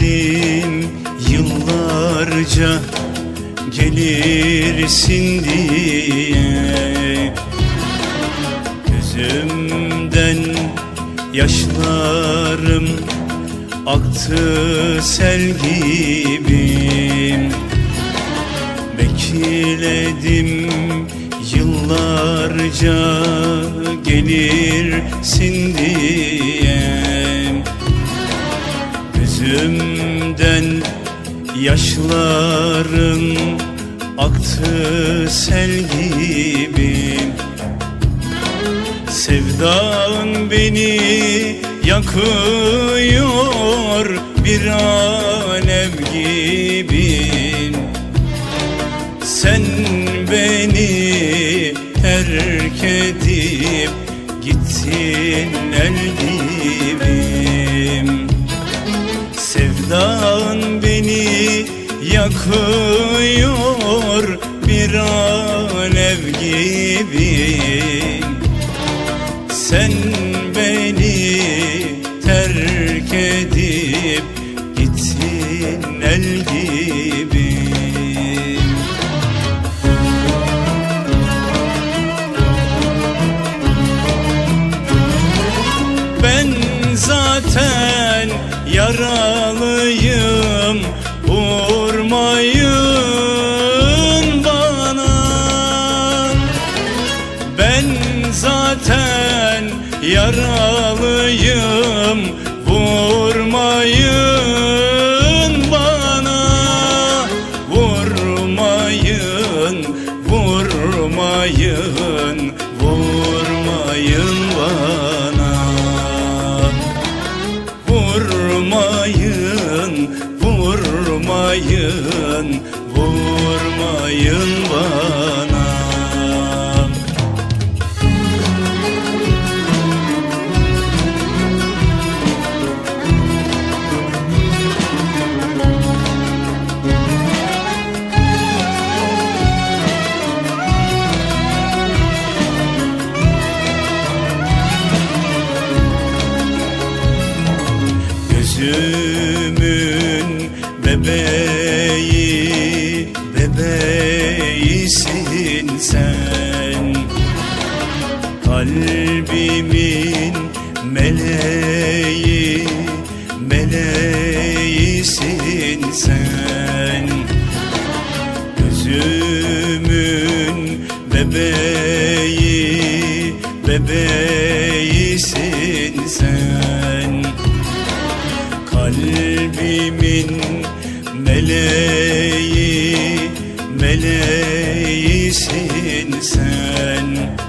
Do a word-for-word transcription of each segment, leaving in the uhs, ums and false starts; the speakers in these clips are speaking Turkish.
Bekledim yıllarca gelirsin diye, gözümden yaşlarım aktı sel gibi. Bekledim yıllarca gelirsin diye, gözümden yaşların aktı sel gibi. Sevdan beni yakıyor bir alev gibi. Sen beni terk edip gittin el gibi. Sevdan beni yakıyor bir alev gibi. Sen beni terk edip gittin el gibi. Ben zaten yaralıyım, vurmayın bana. Ben zaten yaralıyım, vurmayın bana. Vurmayın, vurmayın, vurmayın bana. Vurmayın, vurmayın, vurmayın bana. Gözümün bebeği, bebeğisin sen. Kalbimin meleği, meleğisin sen. Gözümün bebeği, bebeğisin sen. Kalbimin meleği, meleğisin sen.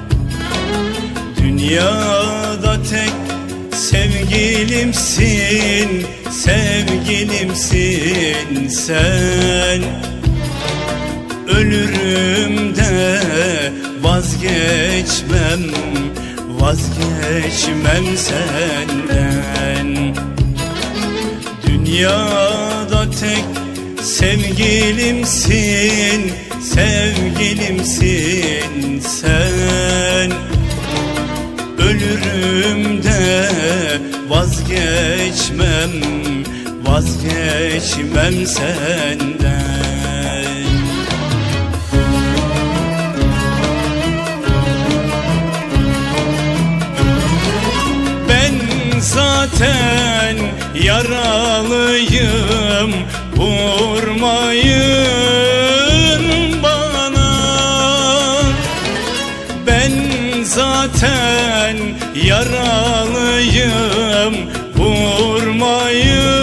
Dünyada tek sevgilimsin, sevgilimsin sen. Ölürüm de vazgeçmem, vazgeçmem senden. Dünyada tek sevgilimsin, sevgilimsin sen. Ölürüm de vazgeçmem, vazgeçmem senden. Ben zaten yaralıyım, vurmayın bana. Ben zaten yaralıyım, vurmayın